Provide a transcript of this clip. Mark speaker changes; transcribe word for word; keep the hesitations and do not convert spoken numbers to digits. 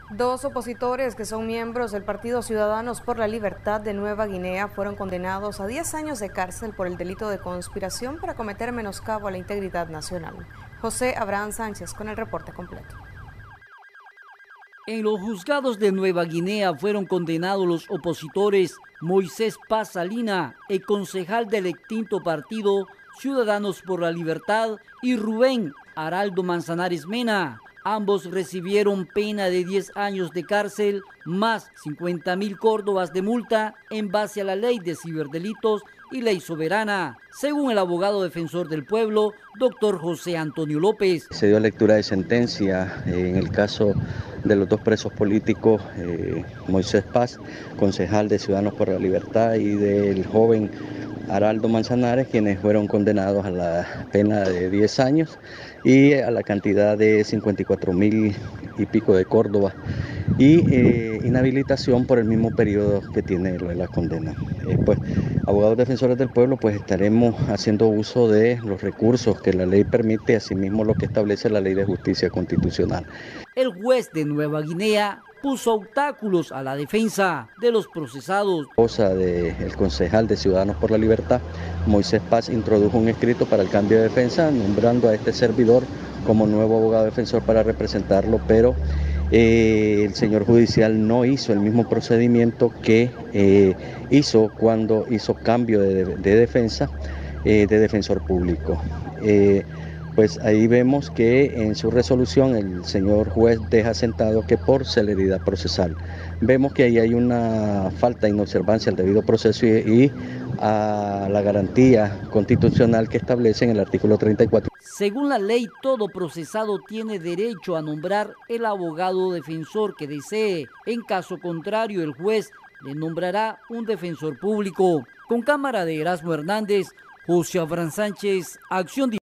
Speaker 1: Dos opositores que son miembros del Partido Ciudadanos por la Libertad de Nueva Guinea fueron condenados a diez años de cárcel por el delito de conspiración para cometer menoscabo a la integridad nacional. José Abraham Sánchez con el reporte completo.
Speaker 2: En los juzgados de Nueva Guinea fueron condenados los opositores Moisés Paz Salina, el concejal del extinto partido Ciudadanos por la Libertad, y Rubén Araldo Manzanares Mena. Ambos recibieron pena de diez años de cárcel más cincuenta mil córdobas de multa en base a la ley de ciberdelitos y ley soberana, según el abogado defensor del pueblo, doctor José Antonio López.
Speaker 3: Se dio lectura de sentencia en el caso de los dos presos políticos, eh, Moisés Paz, concejal de Ciudadanos por la Libertad, y del joven Araldo Manzanares, quienes fueron condenados a la pena de diez años y a la cantidad de cincuenta y cuatro mil y pico de Córdoba y eh, inhabilitación por el mismo periodo que tiene la condena. Eh, pues, abogados defensores del pueblo, pues estaremos haciendo uso de los recursos que la ley permite, asimismo lo que establece la Ley de Justicia Constitucional.
Speaker 2: El juez de Nueva Guinea puso obstáculos a la defensa de los procesados.
Speaker 3: La esposa del concejal de Ciudadanos por la Libertad, Moisés Paz, introdujo un escrito para el cambio de defensa, nombrando a este servidor como nuevo abogado defensor para representarlo, pero eh, el señor judicial no hizo el mismo procedimiento que eh, hizo cuando hizo cambio de, de defensa eh, de defensor público. Eh, Pues ahí vemos que en su resolución el señor juez deja sentado que por celeridad procesal. Vemos que ahí hay una falta de inobservancia al debido proceso y, y a la garantía constitucional que establece en el artículo treinta y cuatro.
Speaker 2: Según la ley, todo procesado tiene derecho a nombrar el abogado defensor que desee. En caso contrario, el juez le nombrará un defensor público. Con cámara de Erasmo Hernández, José Abraham Sánchez, Acción.